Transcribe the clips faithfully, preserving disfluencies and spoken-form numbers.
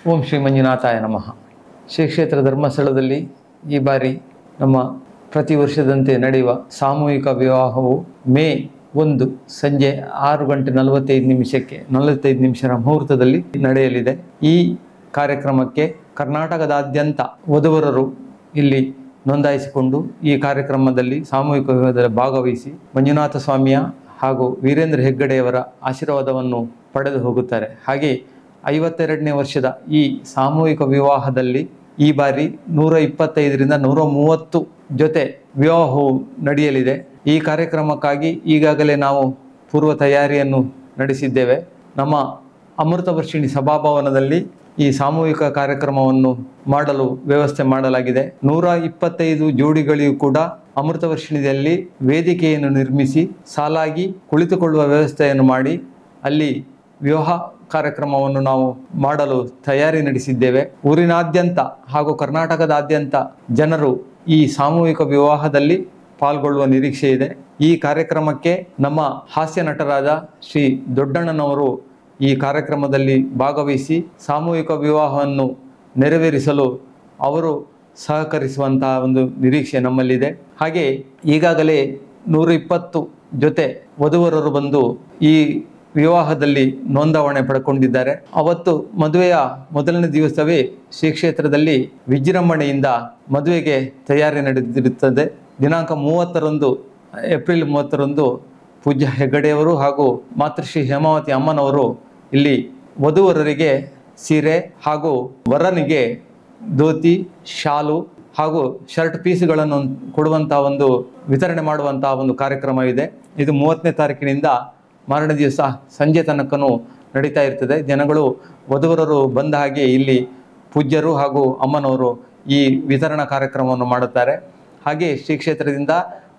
ಓಂ ಶ್ರೀ ಮಂಜುನಾಥಾಯ ನಮಃ. ಶ್ರೀ ಕ್ಷೇತ್ರ ಧರ್ಮಸ್ಥಳದಲ್ಲಿ ಈ ಬಾರಿ ನಮ್ಮ ಪ್ರತಿ ವರ್ಷದಂತೆ ನಡೆಯುವ ಸಾಮೂಹಿಕ ವಿವಾಹವು ಮೇ ಒಂದು ಸಂಜೆ ಆರು ಗಂಟೆ ನಲವತ್ತೈದು ನಿಮಿಷಕ್ಕೆ ನಲವತ್ತೈದು ನಿಮಿಷದ ಮುಹೂರ್ತದಲ್ಲಿ ನಡೆಯಲಿದೆ. ಈ ಕಾರ್ಯಕ್ರಮಕ್ಕೆ ಕರ್ನಾಟಕದಾದ್ಯಂತ ವಧುವರರು ಇಲ್ಲಿ ನೋಂದಾಯಿಸಿಕೊಂಡು ಈ ಕಾರ್ಯಕ್ರಮದಲ್ಲಿ ಸಾಮೂಹಿಕ ವಿವಾಹದಲ್ಲಿ ಭಾಗವಹಿಸಿ ಮಂಜುನಾಥ ಸ್ವಾಮಿಯ ಹಾಗೂ ವೀರೇಂದ್ರ ಹೆಗ್ಗಡೆಯವರ ಆಶೀರ್ವಾದವನ್ನು ಪಡೆದು ಹೋಗುತ್ತಾರೆ. ಹಾಗೆ ಐವತ್ತೆರಡನೇ ವರ್ಷದ ಈ ಸಾಮೂಹಿಕ ವಿವಾಹದಲ್ಲಿ ಈ ಬಾರಿ ನೂರ ಇಪ್ಪತ್ತೈದರಿಂದ ನೂರ ಮೂವತ್ತು ಜೊತೆ ವಿವಾಹವು ನಡೆಯಲಿದೆ. ಈ ಕಾರ್ಯಕ್ರಮಕ್ಕಾಗಿ ಈಗಾಗಲೇ ನಾವು ಪೂರ್ವ ತಯಾರಿಯನ್ನು ನಡೆಸಿದ್ದೇವೆ. ನಮ್ಮ ಅಮೃತ ವರ್ಷಿಣಿ ಸಭಾಭವನದಲ್ಲಿ ಈ ಸಾಮೂಹಿಕ ಕಾರ್ಯಕ್ರಮವನ್ನು ಮಾಡಲು ವ್ಯವಸ್ಥೆ ಮಾಡಲಾಗಿದೆ. ನೂರ ಇಪ್ಪತ್ತೈದು ಜೋಡಿಗಳಿಗೂ ಕೂಡ ಅಮೃತ ವರ್ಷಿಣಿಯಲ್ಲಿ ವೇದಿಕೆಯನ್ನು ನಿರ್ಮಿಸಿ ಸಾಲಾಗಿ ಕುಳಿತುಕೊಳ್ಳುವ ವ್ಯವಸ್ಥೆಯನ್ನು ಮಾಡಿ ಅಲ್ಲಿ ವಿವಾಹ ಕಾರ್ಯಕ್ರಮವನ್ನು ನಾವು ಮಾಡಲು ತಯಾರಿ ನಡೆಸಿದ್ದೇವೆ. ಊರಿನಾದ್ಯಂತ ಹಾಗೂ ಕರ್ನಾಟಕದಾದ್ಯಂತ ಜನರು ಈ ಸಾಮೂಹಿಕ ವಿವಾಹದಲ್ಲಿ ಪಾಲ್ಗೊಳ್ಳುವ ನಿರೀಕ್ಷೆ ಇದೆ. ಈ ಕಾರ್ಯಕ್ರಮಕ್ಕೆ ನಮ್ಮ ಹಾಸ್ಯ ನಟರಾದ ಶ್ರೀ ದೊಡ್ಡಣ್ಣನವರು ಈ ಕಾರ್ಯಕ್ರಮದಲ್ಲಿ ಭಾಗವಹಿಸಿ ಸಾಮೂಹಿಕ ವಿವಾಹವನ್ನು ನೆರವೇರಿಸಲು ಅವರು ಸಹಕರಿಸುವಂತಹ ಒಂದು ನಿರೀಕ್ಷೆ ನಮ್ಮಲ್ಲಿದೆ. ಹಾಗೆ ಈಗಾಗಲೇ ನೂರ ಇಪ್ಪತ್ತು ಜೊತೆ ವಧುವರರು ಬಂದು ಈ ವಿವಾಹದಲ್ಲಿ ನೋಂದಾವಣೆ ಪಡ್ಕೊಂಡಿದ್ದಾರೆ. ಅವತ್ತು ಮದುವೆಯ ಮೊದಲನೇ ದಿವಸವೇ ಶ್ರೀ ಕ್ಷೇತ್ರದಲ್ಲಿ ವಿಜೃಂಭಣೆಯಿಂದ ಮದುವೆಗೆ ತಯಾರಿ ನಡೆದಿರುತ್ತದೆ. ದಿನಾಂಕ ಮೂವತ್ತರಂದು ಏಪ್ರಿಲ್ ಮೂವತ್ತರಂದು ಪೂಜ್ಯ ಹೆಗ್ಗಡೆಯವರು ಹಾಗೂ ಮಾತೃಶ್ರೀ ಹೇಮಾವತಿ ಅಮ್ಮನವರು ಇಲ್ಲಿ ವಧುವರರಿಗೆ ಸೀರೆ ಹಾಗೂ ವರನಿಗೆ ಧೋತಿ, ಶಾಲು ಹಾಗೂ ಶರ್ಟ್ ಪೀಸ್ಗಳನ್ನು ಕೊಡುವಂಥ ಒಂದು ವಿತರಣೆ ಮಾಡುವಂತಹ ಒಂದು ಕಾರ್ಯಕ್ರಮ ಇದೆ. ಇದು ಮೂವತ್ತನೇ ತಾರೀಕಿನಿಂದ ಮಾರನೇ ದಿವಸ ಸಂಜೆ ತನಕನೂ ನಡೀತಾ ಇರ್ತದೆ. ಜನಗಳು ವಧುವರರು ಬಂದ ಹಾಗೆ ಇಲ್ಲಿ ಪೂಜ್ಯರು ಹಾಗೂ ಅಮ್ಮನವರು ಈ ವಿತರಣಾ ಕಾರ್ಯಕ್ರಮವನ್ನು ಮಾಡುತ್ತಾರೆ. ಹಾಗೆ ಶ್ರೀ ಕ್ಷೇತ್ರದಿಂದ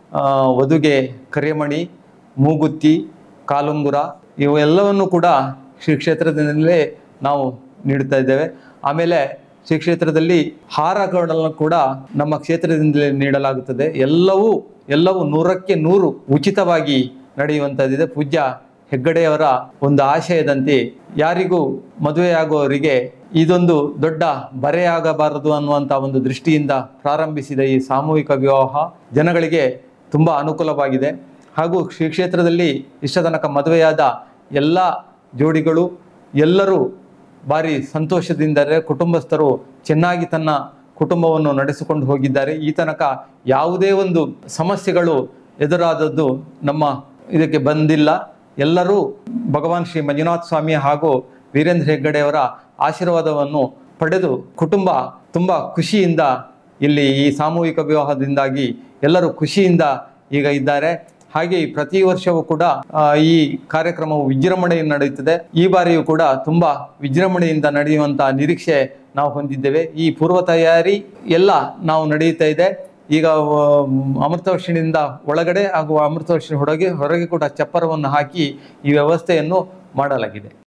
ವಧುಗೆ ಕರಿಮಣಿ, ಮೂಗುತ್ತಿ, ಕಾಲುಂಗುರ ಇವೆಲ್ಲವನ್ನು ಕೂಡ ಶ್ರೀ ಕ್ಷೇತ್ರದಿಂದಲೇ ನಾವು ನೀಡುತ್ತಾ ಇದ್ದೇವೆ. ಆಮೇಲೆ ಶ್ರೀ ಕ್ಷೇತ್ರದಲ್ಲಿ ಹಾರಗಳನ್ನು ಕೂಡ ನಮ್ಮ ಕ್ಷೇತ್ರದಿಂದಲೇ ನೀಡಲಾಗುತ್ತದೆ. ಎಲ್ಲವೂ ಎಲ್ಲವೂ ನೂರಕ್ಕೆ ನೂರು ಉಚಿತವಾಗಿ ನಡೆಯುವಂಥದ್ದಿದೆ. ಪೂಜ್ಯ ಹೆಗ್ಗಡೆಯವರ ಒಂದು ಆಶಯದಂತೆ ಯಾರಿಗೂ ಮದುವೆಯಾಗುವವರಿಗೆ ಇದೊಂದು ದೊಡ್ಡ ಬರೆಯಾಗಬಾರದು ಅನ್ನುವಂಥ ಒಂದು ದೃಷ್ಟಿಯಿಂದ ಪ್ರಾರಂಭಿಸಿದ ಈ ಸಾಮೂಹಿಕ ವಿವಾಹ ಜನಗಳಿಗೆ ತುಂಬ ಅನುಕೂಲವಾಗಿದೆ. ಹಾಗೂ ಶ್ರೀ ಕ್ಷೇತ್ರದಲ್ಲಿ ಇಷ್ಟ ತನಕ ಮದುವೆಯಾದ ಎಲ್ಲ ಜೋಡಿಗಳು ಎಲ್ಲರೂ ಭಾರಿ ಸಂತೋಷದಿಂದರೆ ಕುಟುಂಬಸ್ಥರು ಚೆನ್ನಾಗಿ ತನ್ನ ಕುಟುಂಬವನ್ನು ನಡೆಸಿಕೊಂಡು ಹೋಗಿದ್ದಾರೆ. ಈ ತನಕ ಯಾವುದೇ ಒಂದು ಸಮಸ್ಯೆಗಳು ಎದುರಾದದ್ದು ನಮ್ಮ ಇದಕ್ಕೆ ಬಂದಿಲ್ಲ. ಎಲ್ಲರೂ ಭಗವಾನ್ ಶ್ರೀ ಮಂಜುನಾಥ ಸ್ವಾಮಿ ಹಾಗೂ ವೀರೇಂದ್ರ ಹೆಗ್ಗಡೆಯವರ ಆಶೀರ್ವಾದವನ್ನು ಪಡೆದು ಕುಟುಂಬ ತುಂಬ ಖುಷಿಯಿಂದ ಇಲ್ಲಿ ಈ ಸಾಮೂಹಿಕ ವಿವಾಹದಿಂದಾಗಿ ಎಲ್ಲರೂ ಖುಷಿಯಿಂದ ಈಗ ಇದ್ದಾರೆ. ಹಾಗೆ ಪ್ರತಿ ವರ್ಷವೂ ಕೂಡ ಈ ಕಾರ್ಯಕ್ರಮವು ವಿಜೃಂಭಣೆಯಿಂದ ನಡೆಯುತ್ತದೆ. ಈ ಬಾರಿಯೂ ಕೂಡ ತುಂಬ ವಿಜೃಂಭಣೆಯಿಂದ ನಡೆಯುವಂಥ ನಿರೀಕ್ಷೆ ನಾವು ಹೊಂದಿದ್ದೇವೆ. ಈ ಪೂರ್ವ ತಯಾರಿ ಎಲ್ಲ ನಾವು ನಡೆಯುತ್ತಾ ಇದೆ. ಈಗ ಅಮೃತವರ್ಷಿಣಿಯಿಂದ ಒಳಗಡೆ ಹಾಗೂ ಅಮೃತವರ್ಷಿಣಿ ಹೊರಗೆ ಹೊರಗೆ ಕೂಡ ಚಪ್ಪರವನ್ನು ಹಾಕಿ ಈ ವ್ಯವಸ್ಥೆಯನ್ನು ಮಾಡಲಾಗಿದೆ.